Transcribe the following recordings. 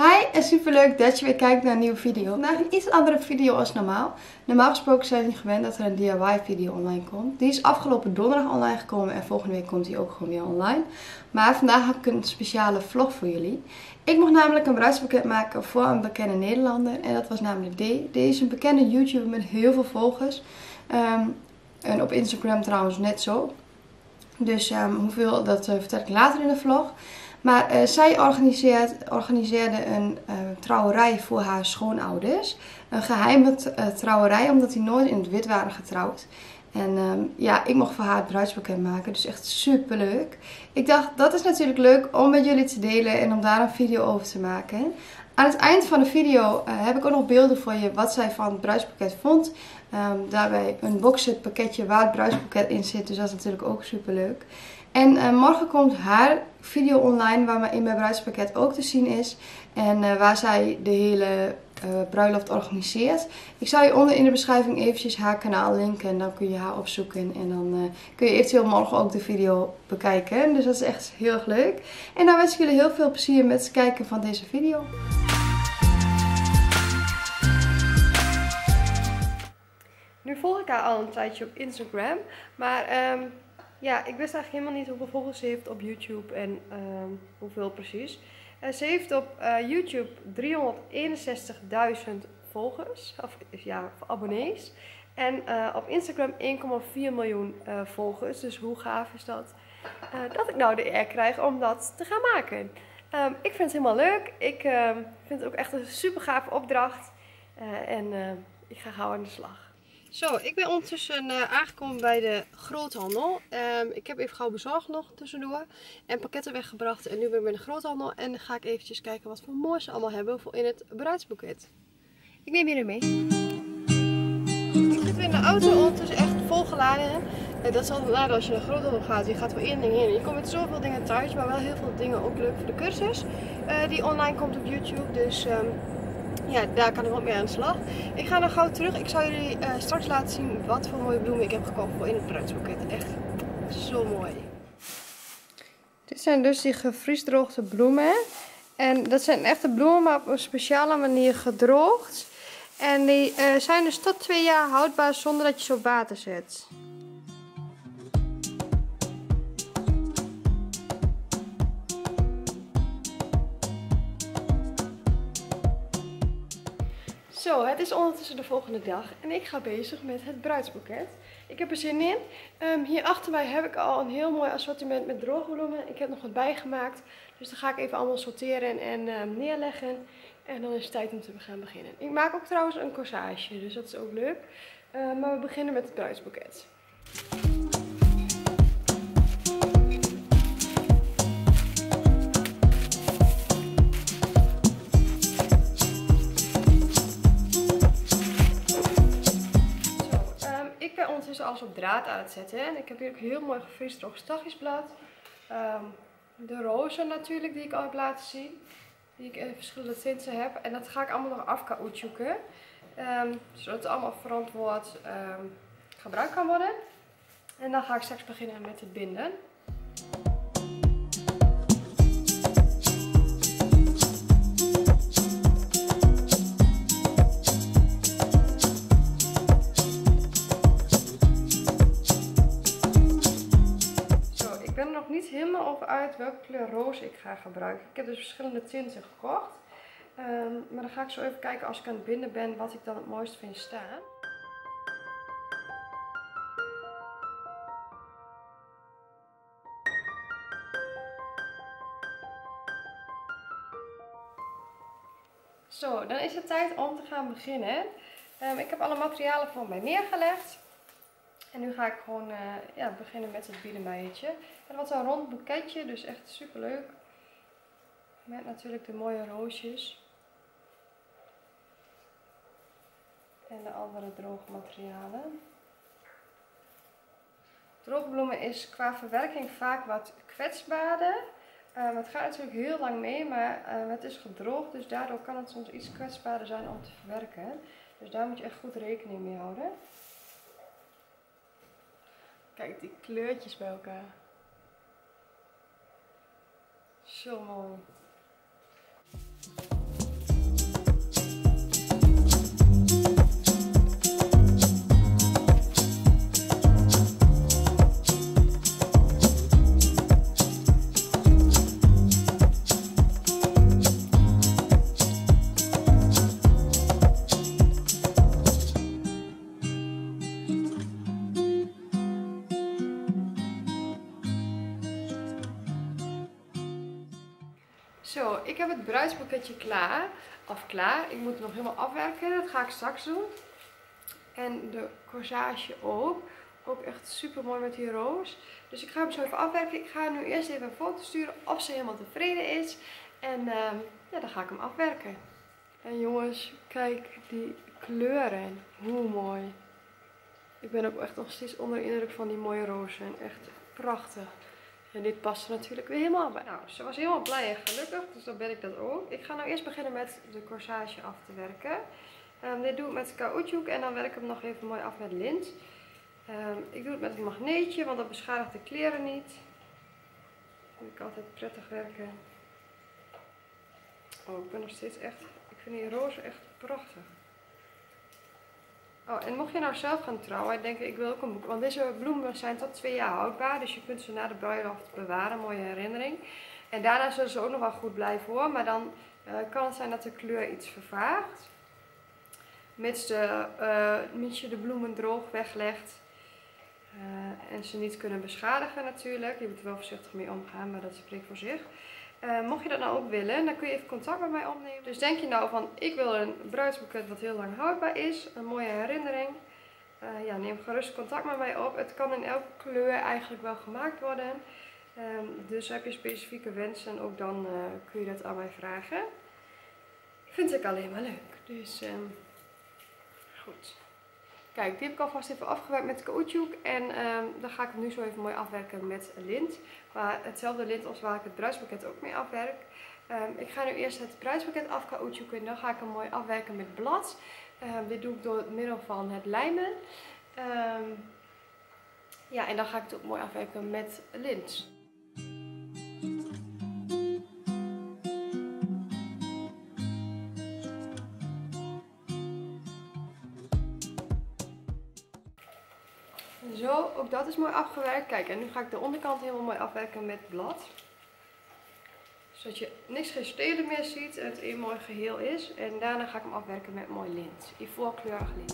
Hi en superleuk dat je weer kijkt naar een nieuwe video. Vandaag een iets andere video als normaal. Normaal gesproken zijn we niet gewend dat er een DIY video online komt. Die is afgelopen donderdag online gekomen en volgende week komt die ook gewoon weer online. Maar vandaag heb ik een speciale vlog voor jullie. Ik mocht namelijk een bruidspakket maken voor een bekende Nederlander en dat was namelijk D. D is een bekende YouTuber met heel veel volgers. En op Instagram trouwens net zo. Dus hoeveel, dat vertel ik later in de vlog. Maar zij organiseerde een trouwerij voor haar schoonouders. Een geheime trouwerij, omdat die nooit in het wit waren getrouwd. En ja, ik mocht voor haar het bruidspakket maken. Dus echt super leuk. Ik dacht, dat is natuurlijk leuk om met jullie te delen en om daar een video over te maken. Aan het eind van de video heb ik ook nog beelden voor je wat zij van het bruidspakket vond. Daarbij een boxset pakketje waar het bruidspakket in zit. Dus dat is natuurlijk ook super leuk. En morgen komt haar video online waar mijn bruidspakket ook te zien is. En waar zij de hele bruiloft organiseert. Ik zal je onder in de beschrijving eventjes haar kanaal linken. En dan kun je haar opzoeken. En dan kun je eventueel morgen ook de video bekijken. Dus dat is echt heel erg leuk. En dan wens ik jullie heel veel plezier met het kijken van deze video. Nu volg ik haar al een tijdje op Instagram. Maar ja, ik wist eigenlijk helemaal niet hoeveel volgers ze heeft op YouTube en hoeveel precies. Ze heeft op YouTube 361.000 volgers, of ja, abonnees. En op Instagram 1,4 miljoen volgers. Dus hoe gaaf is dat? Dat ik nou de eer krijg om dat te gaan maken. Ik vind het helemaal leuk. Ik vind het ook echt een super gave opdracht. Ik ga gauw aan de slag. Zo, ik ben ondertussen aangekomen bij de groothandel. Ik heb even gauw bezorgd nog tussendoor. En pakketten weggebracht. En nu ben ik bij de groothandel. En dan ga ik eventjes kijken wat voor moois ze allemaal hebben voor in het bruidsboeket. Ik neem jullie mee. Ik zit weer in de auto ondertussen echt volgeladen. Dat is altijd later als je naar de groothandel gaat. Je gaat voor één ding heen. Je komt met zoveel dingen thuis. Maar wel heel veel dingen ook leuk voor de cursus. Die online komt op YouTube. Dus ja, daar kan ik wat mee aan de slag. Ik ga nog gauw terug. Ik zal jullie straks laten zien wat voor mooie bloemen ik heb gekocht voor in het bruidsboeket. Echt zo mooi. Dit zijn dus die gevriesdroogde bloemen. En dat zijn echte bloemen, maar op een speciale manier gedroogd. En die zijn dus tot 2 jaar houdbaar zonder dat je ze op water zet. Zo, het is ondertussen de volgende dag en ik ga bezig met het bruidsboeket. Ik heb er zin in. Hier achter mij heb ik al een heel mooi assortiment met droge bloemen. Ik heb nog wat bijgemaakt, dus dan ga ik even allemaal sorteren en neerleggen. En dan is het tijd om te gaan beginnen. Ik maak ook trouwens een corsage, dus dat is ook leuk. Maar we beginnen met het bruidsboeket. Ik ben ondertussen alles op draad aan het zetten en ik heb hier ook heel mooi gevriesdroogd stagjesblad. De rozen natuurlijk die ik al heb laten zien, die ik in verschillende tinten heb. En dat ga ik allemaal nog afkaoutchouken, zodat het allemaal verantwoord gebruikt kan worden. En dan ga ik straks beginnen met het binden. Ik ben er nog niet helemaal over uit welke kleur roos ik ga gebruiken. Ik heb dus verschillende tinten gekocht. Maar dan ga ik zo even kijken als ik aan het binden ben wat ik dan het mooist vind staan. Zo, dan is het tijd om te gaan beginnen. Ik heb alle materialen voor mij neergelegd. En nu ga ik gewoon ja, beginnen met het binnenbijtje. Het was een rond boeketje, dus echt super leuk. Met natuurlijk de mooie roosjes. En de andere droge materialen. Droogbloemen is qua verwerking vaak wat kwetsbaarder. Het gaat natuurlijk heel lang mee, maar het is gedroogd, dus daardoor kan het soms iets kwetsbaarder zijn om te verwerken. Dus daar moet je echt goed rekening mee houden. Kijk die kleurtjes bij elkaar. Zo mooi. heb het bruidsboeketje klaar. Ik moet het nog helemaal afwerken. Dat ga ik straks doen. En de corsage ook. Ook echt super mooi met die roos. Dus ik ga hem zo even afwerken. Ik ga nu eerst even een foto sturen of ze helemaal tevreden is. En ja, dan ga ik hem afwerken. En jongens, kijk die kleuren. Hoe mooi. Ik ben ook echt nog steeds onder de indruk van die mooie rozen. Echt prachtig. En dit past er natuurlijk weer helemaal bij. Nou, ze was helemaal blij en gelukkig. Dus dan ben ik dat ook. Ik ga nou eerst beginnen met de corsage af te werken. Dit doe ik met caoutchouc en dan werk ik hem nog even mooi af met lint. Ik doe het met een magneetje, want dat beschadigt de kleren niet. Dat vind ik altijd prettig werken. Oh, ik ben nog steeds echt... Ik vind die rozen echt prachtig. Oh, en mocht je nou zelf gaan trouwen en denken, ik wil ook een boek. Want deze bloemen zijn tot 2 jaar houdbaar. Dus je kunt ze na de bruiloft bewaren. Mooie herinnering. En daarna zullen ze ook nog wel goed blijven hoor. Maar dan kan het zijn dat de kleur iets vervaagt. Mits je de bloemen droog weglegt. En ze niet kunnen beschadigen natuurlijk. Je moet er wel voorzichtig mee omgaan, maar dat spreekt voor zich. Mocht je dat nou ook willen, dan kun je even contact met mij opnemen. Dus denk je nou van, ik wil een bruidsboeket wat heel lang houdbaar is. Een mooie herinnering. Ja, neem gerust contact met mij op. Het kan in elke kleur eigenlijk wel gemaakt worden. Dus heb je specifieke wensen, ook dan kun je dat aan mij vragen. Vind ik alleen maar leuk. Dus goed. Kijk, die heb ik alvast even afgewerkt met caoutchouc. En dan ga ik hem nu zo even mooi afwerken met lint. Maar hetzelfde lint als waar ik het bruidsboeket ook mee afwerk. Ik ga nu eerst het bruidsboeket afcaoutchoucken en dan ga ik hem mooi afwerken met blad. Dit doe ik door het middel van het lijmen. Ja, en dan ga ik het ook mooi afwerken met lint. Zo, ook dat is mooi afgewerkt. Kijk, en nu ga ik de onderkant helemaal mooi afwerken met blad. Zodat je niks geen stelen meer ziet en het een mooi geheel is. En daarna ga ik hem afwerken met mooi lint. Ivoorkleurig lint.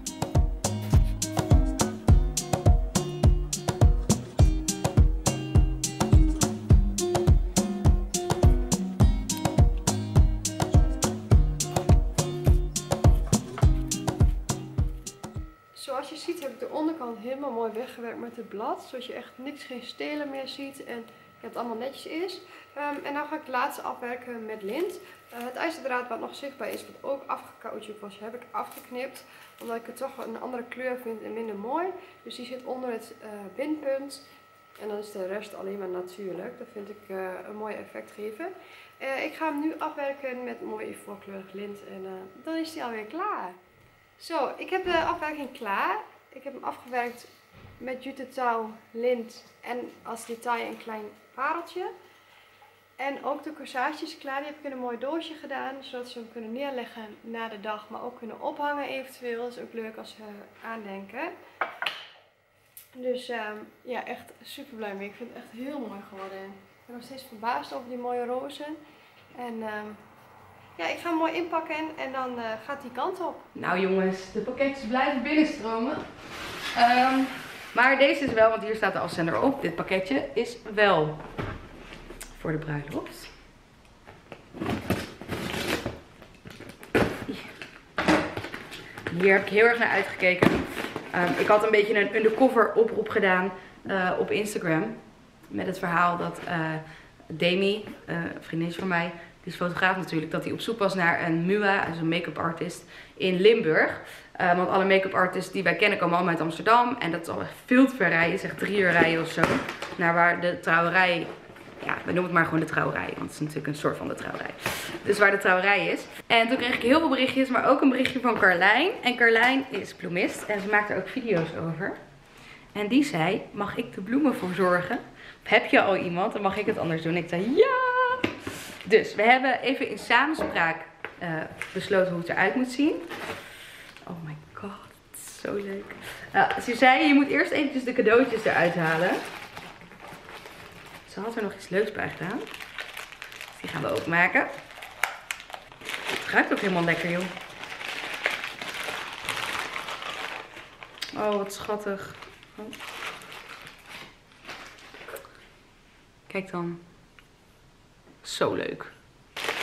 Zoals je ziet heb ik de onderkant helemaal mooi weggewerkt met het blad. Zodat je echt niks geen stelen meer ziet en het allemaal netjes is. En dan ga ik het laatste afwerken met lint. Het ijzerdraad wat nog zichtbaar is, wat ook afgecaoutchoucd was, heb ik afgeknipt. Omdat ik het toch een andere kleur vind en minder mooi. Dus die zit onder het bindpunt. En dan is de rest alleen maar natuurlijk. Dat vind ik een mooi effect geven. Ik ga hem nu afwerken met mooi ivoorkleurig lint. En dan is hij alweer klaar. Zo, ik heb de afwerking klaar. Ik heb hem afgewerkt met jute touw, lint en als detail een klein pareltje. En ook de corsages klaar. Die heb ik in een mooi doosje gedaan. Zodat ze hem kunnen neerleggen na de dag. Maar ook kunnen ophangen eventueel. Dat is ook leuk als ze aandenken. Dus ja, echt super blij mee. Ik vind het echt heel mooi geworden. Ik ben nog steeds verbaasd over die mooie rozen. En ja, ik ga hem mooi inpakken en dan gaat die kant op. Nou jongens, de pakketjes blijven binnenstromen. Maar deze is wel, want hier staat de afzender op. Dit pakketje is wel voor de bruiloft. Hier heb ik heel erg naar uitgekeken. Ik had een beetje een undercover oproep gedaan op Instagram. Met het verhaal dat Demi, een vriendin van mij, die is fotograaf natuurlijk, dat hij op zoek was naar een MUA, dus een make-up artist in Limburg. Want alle make-up artists die wij kennen komen allemaal uit Amsterdam. En dat is al echt veel te ver rijden, zeg 3 uur rijden of zo. Naar waar de trouwerij, ja, we noemen het maar gewoon de trouwerij. Want het is natuurlijk een soort van de trouwerij. Dus waar de trouwerij is. En toen kreeg ik heel veel berichtjes, maar ook een berichtje van Carlijn. En Carlijn is bloemist en ze maakt er ook video's over. En die zei, mag ik de bloemen voor zorgen? Of heb je al iemand? Dan mag ik het anders doen. En ik zei, ja! Dus we hebben even in samenspraak besloten hoe het eruit moet zien. Oh my god, zo leuk. Ze zei, je moet eerst eventjes de cadeautjes eruit halen. Ze had er nog iets leuks bij gedaan. Die gaan we openmaken. Het ruikt ook helemaal lekker, joh. Oh, wat schattig. Oh. Kijk dan. Zo leuk.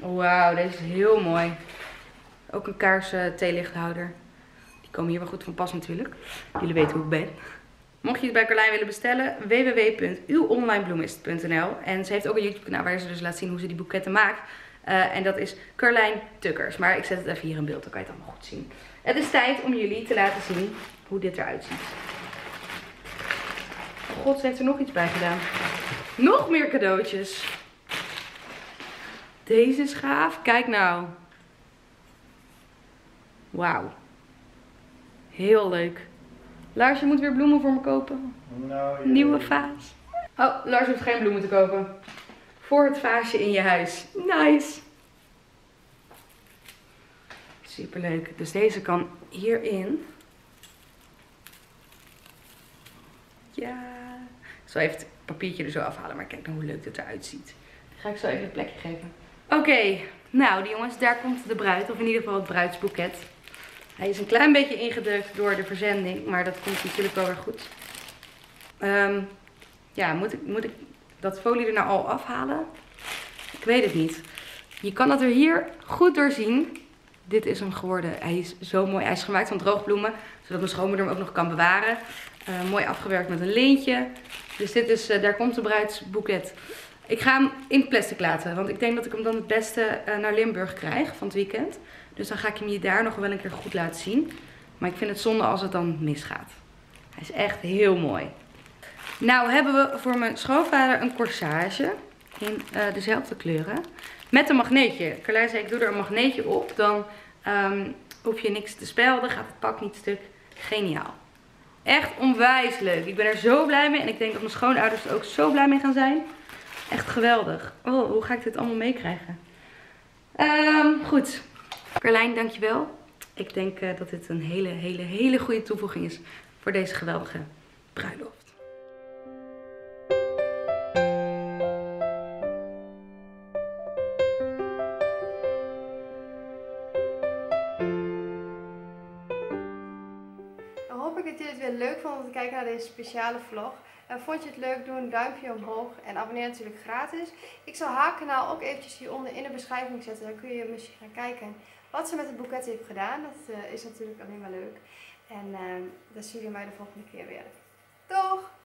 Wauw, deze is heel mooi. Ook een kaars theelichthouder. Die komen hier wel goed van pas natuurlijk. Jullie weten hoe ik ben. Mocht je het bij Carlijn willen bestellen, www.uwonlinebloemist.nl. En ze heeft ook een YouTube kanaal waar ze dus laat zien hoe ze die boeketten maakt. En dat is Carlijn Tukkers. Maar ik zet het even hier in beeld, dan kan je het allemaal goed zien. Het is tijd om jullie te laten zien hoe dit eruit ziet. Oh god, ze heeft er nog iets bij gedaan. Nog meer cadeautjes. Deze is gaaf. Kijk nou. Wauw. Heel leuk. Lars, je moet weer bloemen voor me kopen. Nou, ja. Nieuwe vaas. Oh, Lars hoeft geen bloemen te kopen. Voor het vaasje in je huis. Nice. Super leuk. Dus deze kan hierin. Ja. Ik zal even het papiertje er zo afhalen. Maar kijk nou hoe leuk dit eruit ziet. Die ga ik zo even een plekje geven. Oké. Nou, die jongens, daar komt de bruid. Of in ieder geval het bruidsboeket. Hij is een klein beetje ingedrukt door de verzending. Maar dat komt natuurlijk wel weer goed. Ja, moet ik dat folie er nou al afhalen? Ik weet het niet. Je kan dat er hier goed door zien. Dit is hem geworden. Hij is zo mooi. Hij is gemaakt van droogbloemen. Zodat mijn schoonmoeder hem ook nog kan bewaren. Mooi afgewerkt met een leentje. Dus dit is, daar komt de bruidsboeket. Ik ga hem in plastic laten. Want ik denk dat ik hem dan het beste naar Limburg krijg van het weekend. Dus dan ga ik hem je daar nog wel een keer goed laten zien. Maar ik vind het zonde als het dan misgaat. Hij is echt heel mooi. Nou hebben we voor mijn schoonvader een corsage. In dezelfde kleuren. Met een magneetje. Carlijn zei ik doe er een magneetje op. Dan hoef je niks te spelden. Gaat het pak niet stuk. Geniaal. Echt onwijs leuk. Ik ben er zo blij mee. En ik denk dat mijn schoonouders er ook zo blij mee gaan zijn. Echt geweldig. Oh, hoe ga ik dit allemaal meekrijgen? Goed. Carlijn, dankjewel. Ik denk dat dit een hele goede toevoeging is voor deze geweldige bruiloft. Dan hoop ik dat jullie het weer leuk vonden om te kijken naar deze speciale vlog. Vond je het leuk, doe een duimpje omhoog en abonneer natuurlijk gratis. Ik zal haar kanaal ook eventjes hieronder in de beschrijving zetten. Dan kun je misschien gaan kijken wat ze met het boeket heeft gedaan. Dat is natuurlijk alleen maar leuk. En dan zien jullie mij de volgende keer weer. Doeg!